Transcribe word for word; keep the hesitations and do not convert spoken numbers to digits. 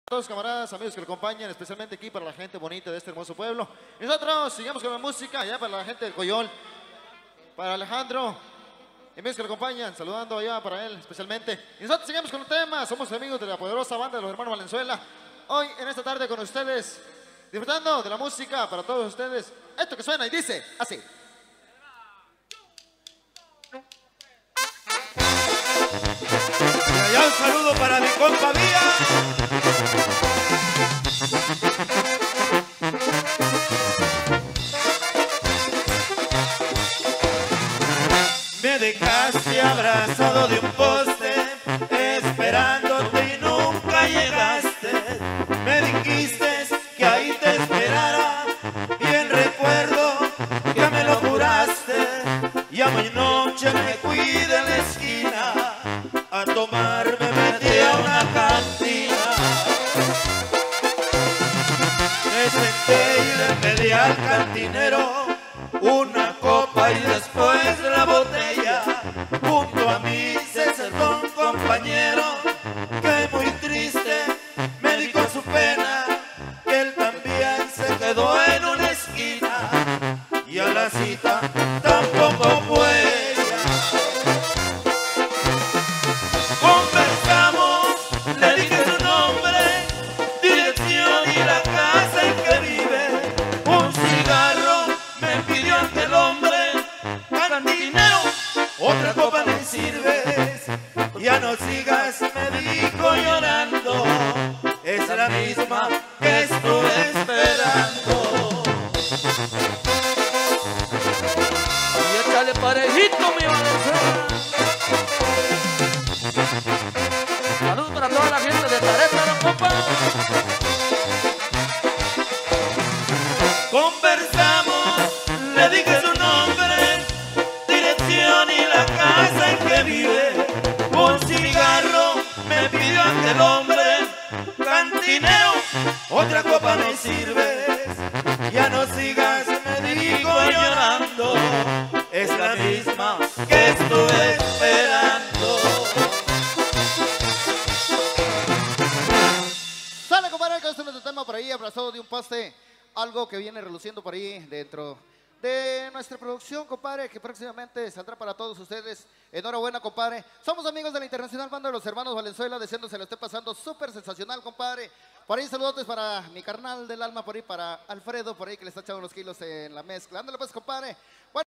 todos camaradas, amigos que lo acompañan, especialmente aquí para la gente bonita de este hermoso pueblo. Y nosotros sigamos con la música, allá para la gente del Coyol, para Alejandro, y amigos que lo acompañan, saludando allá para él especialmente. Y nosotros seguimos con el tema, somos amigos de la poderosa banda de los hermanos Valenzuela. Hoy, en esta tarde con ustedes, disfrutando de la música para todos ustedes. Esto que suena y dice así. Y allá un saludo para mi compa Vía. Me dejaste abrazado de un poste, esperándote y nunca llegaste. Me dijiste que ahí te esperara, bien recuerdo que me lo juraste. Y a mi noche me fui de la esquina a tomar, me metí a una cantina. Me senté y le pedí al cantinero una copa y después la botella. Junto a mí se sentó un compañero que muy triste me dijo su pena, que él también se quedó en una esquina y a la cita tampoco fue. Conversamos, le dije su nombre, dirección y la casa en que vive. Un cigarro me pidió aquel hombre, cantinero, otra copa me sirves. Ya no sigas, me dijo llorando, es la misma que estuve esperando. Y échale parejito, mi Valenzuela. Saludos para toda la gente de Tarétaro, compa. Conversamos, le dije su nombre, dirección y la casa en que vive. Un cigarro me pidió aquel hombre, cantinero, otra copa me sirves. Ya no sigas, me dijo llorando, es la misma que estuve esperando. Sale, compadre, que este es nuestro tema por ahí, abrazado de un poste. Algo que viene reluciendo por ahí dentro de nuestra producción, compadre, que próximamente saldrá para todos ustedes. Enhorabuena, compadre. Somos amigos de la Internacional Banda de los Hermanos Valenzuela, deseando se lo esté pasando súper sensacional, compadre. Por ahí saludos para mi carnal del alma, por ahí para Alfredo, por ahí que le está echando unos kilos en la mezcla. Ándale pues, compadre. Bueno.